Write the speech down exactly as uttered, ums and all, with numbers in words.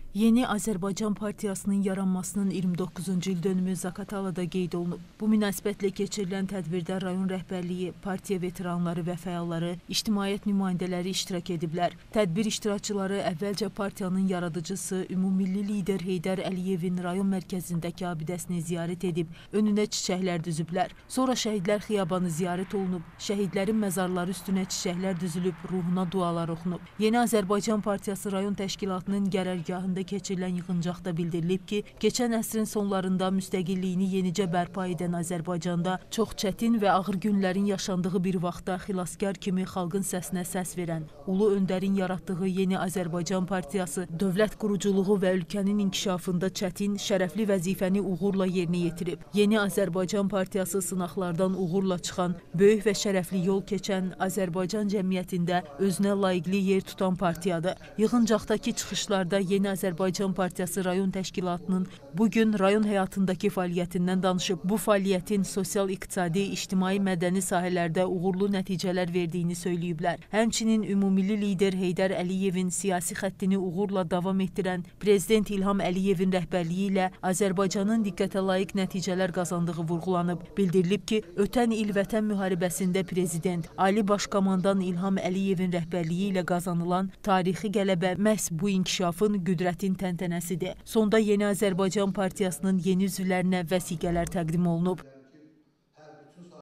Yeni Azərbaycan Partiyasının yaranmasının iyirmi doqquzuncu il dönümü Zaqatalada qeyd olunub. Bu münasibətlə keçirilən tədbirdə rayon rəhbərliyi, partiya veteranları və fəalları, ictimaiyyət nümayəndələri iştirak ediblər. Tədbir iştirakçıları əvvəlcə partiyanın yaradıcısı, ümumilli lider Heydər Əliyevin rayon mərkəzindəki abidəsini ziyarət edib, önünə çiçəklər düzüblər. Sonra Şəhidlər Xiyabanı ziyarət olunub, şəhidlərin məzarları üstünə çiçəklər düzülüb, ruhuna dualar oxunub. Yeni Azərbaycan Partiyası rayon təşkilatının qərargahında keçirilən yığıncaqda bildirilib ki, keçən əsrin sonlarında müstəqilliyini yenicə bərpa edən Azərbaycanda çox çətin və ağır günlərin yaşandığı bir vaxtda xilaskar kimi xalqın səsinə səs verən, Ulu Öndərin yaratdığı Yeni Azərbaycan Partiyası dövlət quruculuğu və ölkənin inkişafında çətin, şərəfli vəzifəni uğurla yerinə yetirib. Yeni Azərbaycan Partiyası sınaqlardan uğurla çıxan, böyük və şərəfli yol keçən Azərbaycan cəmiyyətində özünə layiqli yer tutan partiyadır. Yığıncaqdakı çıxışlarda Yeni Azərbaycan Partiyası rayon təşkilatının bugün rayon həyatındakı fəaliyyətindən danışıb, bu fəaliyyətin sosial-iqtisadi, ictimai-mədəni sahələrdə uğurlu nəticələr verdiyini söyləyiblər. Həmçinin ümumilli lider Heydər Əliyevin siyasi xəttini uğurla davam etdirən Prezident İlham Əliyevin rəhbərliyi ilə Azərbaycanın diqqətə layiq nəticələr qazandığı vurğulanıb. Bildirilib ki, ötən il Vətən müharibəsində Prezident Ali Başkomandan İlham Əliyevin rəhbərliyi ilə qazanılan tarixi qələbə məhz bu inkişafın qüdrətin təntənəsidir. Sonda Yeni Azərbaycan Partiyasının yeni üzvlərinə vəsiqələr təqdim olunub.